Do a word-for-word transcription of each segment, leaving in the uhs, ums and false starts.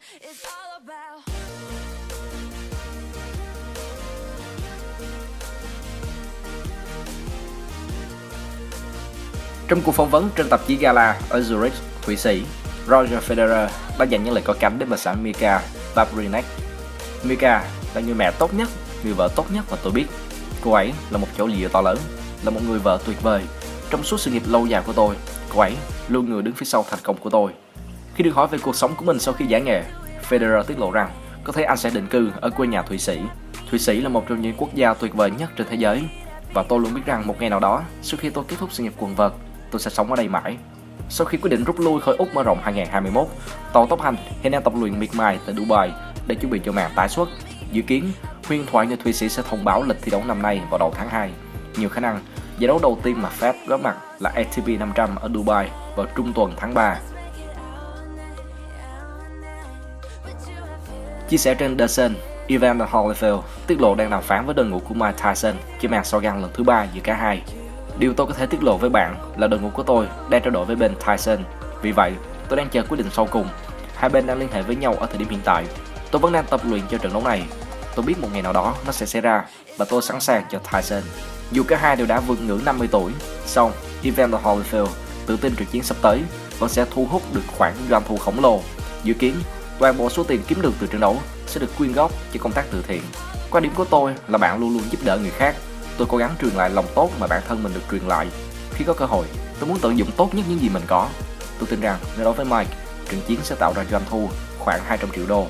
Trong cuộc phỏng vấn trên tạp chí Gala ở Zurich, Thụy Sĩ, Roger Federer đã dành những lời có cánh đến bà xã Mika Vavrinek. Mika là người mẹ tốt nhất, người vợ tốt nhất mà tôi biết. Cô ấy là một chỗ dựa to lớn, là một người vợ tuyệt vời. Trong suốt sự nghiệp lâu dài của tôi, cô ấy luôn người đứng phía sau thành công của tôi. Khi được hỏi về cuộc sống của mình sau khi giải nghệ, Federer tiết lộ rằng có thể anh sẽ định cư ở quê nhà Thụy Sĩ. Thụy Sĩ là một trong những quốc gia tuyệt vời nhất trên thế giới. Và tôi luôn biết rằng một ngày nào đó, sau khi tôi kết thúc sự nghiệp quần vợt, tôi sẽ sống ở đây mãi. Sau khi quyết định rút lui khỏi Úc mở rộng hai không hai mốt, tàu tốc hành hiện đang tập luyện miệt mài tại Dubai để chuẩn bị cho màn tái xuất. Dự kiến, huyền thoại người Thụy Sĩ sẽ thông báo lịch thi đấu năm nay vào đầu tháng hai. Nhiều khả năng, giải đấu đầu tiên mà Fed góp mặt là A T P năm trăm ở Dubai vào trung tuần tháng ba. Chia sẻ trên The Sun, Evander Holyfield tiết lộ đang đàm phán với đội ngũ của Mike Tyson cho màn so găng lần thứ ba giữa cả hai. Điều tôi có thể tiết lộ với bạn là đội ngũ của tôi đang trao đổi với bên Tyson. Vì vậy, tôi đang chờ quyết định sau cùng. Hai bên đang liên hệ với nhau ở thời điểm hiện tại. Tôi vẫn đang tập luyện cho trận đấu này. Tôi biết một ngày nào đó nó sẽ xảy ra và tôi sẵn sàng cho Tyson. Dù cả hai đều đã vượt ngưỡng năm mươi tuổi, song Evander Holyfield tự tin trận chiến sắp tới vẫn sẽ thu hút được khoản doanh thu khổng lồ. Dự kiến, toàn bộ số tiền kiếm được từ trận đấu sẽ được quyên góp cho công tác từ thiện. Quan điểm của tôi là bạn luôn luôn giúp đỡ người khác. Tôi cố gắng truyền lại lòng tốt mà bản thân mình được truyền lại. Khi có cơ hội, tôi muốn tận dụng tốt nhất những gì mình có. Tôi tin rằng nếu đối với Mike, trận chiến sẽ tạo ra doanh thu khoảng hai trăm triệu đô.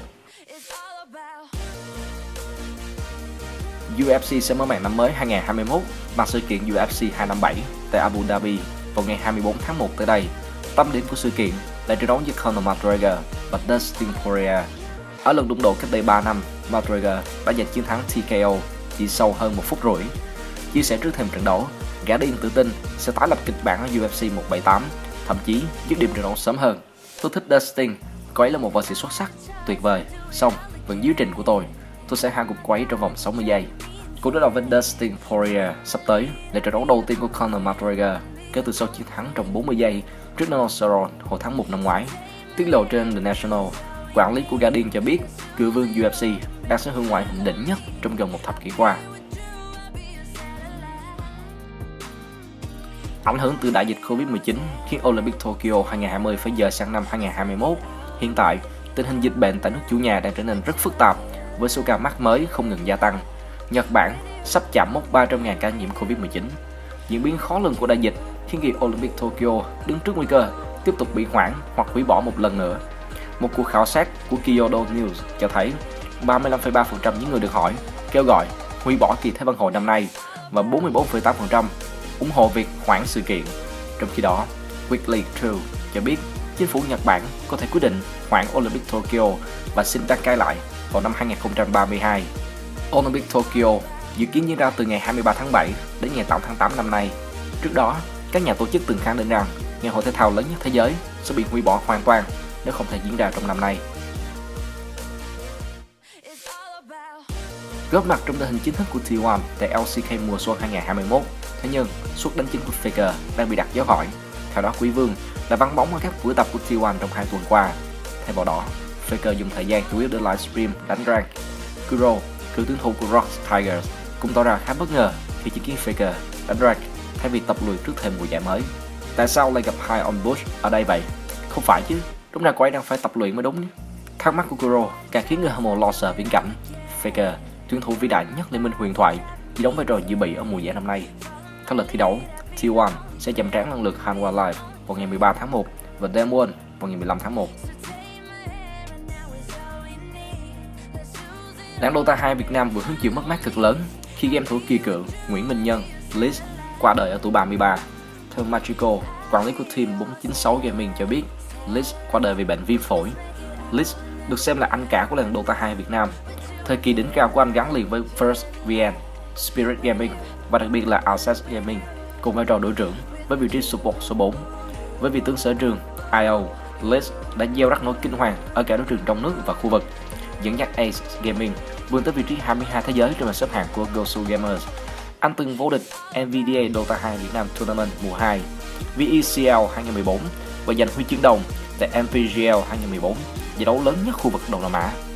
U F C sẽ mở màn năm mới hai không hai mốt bằng sự kiện U F C hai năm bảy tại Abu Dhabi vào ngày hai mươi bốn tháng một tới đây. Tâm điểm của sự kiện là trận đấu giữa Conor McGregor và Dustin Poirier. Ở lần đụng độ cách đây ba năm, McGregor đã giành chiến thắng T K O chỉ sau hơn một phút rưỡi. Chia sẻ trước thêm trận đấu, gã điên tự tin sẽ tái lập kịch bản ở U F C một bảy tám, thậm chí dứt điểm trận đấu sớm hơn. Tôi thích Dustin, cô ấy là một võ sĩ xuất sắc, tuyệt vời, song vẫn dưới trình của tôi. Tôi sẽ hạ gục cô ấy trong vòng sáu mươi giây. Cuộc đối đầu với Dustin Poirier sắp tới là trận đấu đầu tiên của Conor McGregor kể từ sau chiến thắng trong bốn mươi giây trước Donald Cerrone hồi tháng một năm ngoái. Tiết lộ trên The National, quản lý của Guardian cho biết cựu vương U F C đang sở hữu ngoại hình đỉnh nhất trong gần một thập kỷ qua. Ảnh hưởng từ đại dịch Covid mười chín khiến Olympic Tokyo hai không hai không phải dời sang năm hai không hai mốt. Hiện tại, tình hình dịch bệnh tại nước chủ nhà đang trở nên rất phức tạp với số ca mắc mới không ngừng gia tăng. Nhật Bản sắp chạm mốc ba trăm nghìn ca nhiễm Covid mười chín. Diễn biến khó lường của đại dịch khiến kỳ Olympic Tokyo đứng trước nguy cơ tiếp tục bị hoãn hoặc hủy bỏ một lần nữa. Một cuộc khảo sát của Kyodo News cho thấy ba mươi lăm phẩy ba phần trăm những người được hỏi kêu gọi hủy bỏ kỳ Thế vận hội năm nay và bốn mươi bốn phẩy tám phần trăm ủng hộ việc hoãn sự kiện. Trong khi đó, Weekly True cho biết chính phủ Nhật Bản có thể quyết định hoãn Olympic Tokyo và xin đăng cai lại vào năm hai không ba hai. Olympic Tokyo dự kiến diễn ra từ ngày hai mươi ba tháng bảy đến ngày tám tháng tám năm nay. Trước đó, các nhà tổ chức từng khẳng định rằng ngày hội thể thao lớn nhất thế giới sẽ bị hủy bỏ hoàn toàn nếu không thể diễn ra trong năm nay. Góp mặt trong đội hình chính thức của T một tại L C K mùa xuân hai không hai mốt, thế nhưng suất đánh chính của Faker đang bị đặt dấu hỏi. Theo đó, Quý Vương đã vắng bóng ở các buổi tập của T một trong hai tuần qua. Thay vào đó, Faker dùng thời gian chủ yếu để livestream đánh rank. Kuro, cựu tuyển thủ của Rock Tigers, cũng tỏ ra khá bất ngờ khi chứng kiến Faker đánh rank thay vì tập luyện trước thềm mùa giải mới. Tại sao lại gặp High on Bush ở đây vậy? Không phải chứ, đúng ra cô ấy đang phải tập luyện mới đúng nhé. Thắc mắc của Kuro càng khiến người hâm mộ lo sợ viễn cảnh. Faker, tuyển thủ vĩ đại nhất Liên minh huyền thoại, chỉ đóng vai trò dự bị ở mùa giải năm nay. Các lịch thi đấu, T một sẽ chạm trán lần lượt Hanwha Live vào ngày mười ba tháng một và Damwon vào ngày mười lăm tháng một. Đảng Dota hai Việt Nam vừa hứng chịu mất mát cực lớn khi game thủ kỳ cựu Nguyễn Minh Nhân, Liz qua đời ở tuổi ba mươi ba. Theo Magico, quản lý của team bốn chín sáu Gaming cho biết, Liz qua đời vì bệnh viêm phổi. Liz được xem là anh cả của làng Dota hai Việt Nam. Thời kỳ đỉnh cao của anh gắn liền với First vê en, Spirit Gaming và đặc biệt là Access Gaming, cùng vai trò đội trưởng với vị trí support số bốn. Với vị tướng sở trường i o, Liz đã gieo rắc nỗi kinh hoàng ở cả đấu trường trong nước và khu vực, dẫn dắt Ace Gaming vươn tới vị trí hai mươi hai thế giới trên bảng xếp hạng của Gosu Gamers. Anh từng vô địch en vê đê a Dota hai Việt Nam Tournament mùa hai, vê e xê lờ hai không một bốn và giành huy chương đồng tại em pê giê lờ hai không một bốn giải đấu lớn nhất khu vực Đông Nam Á.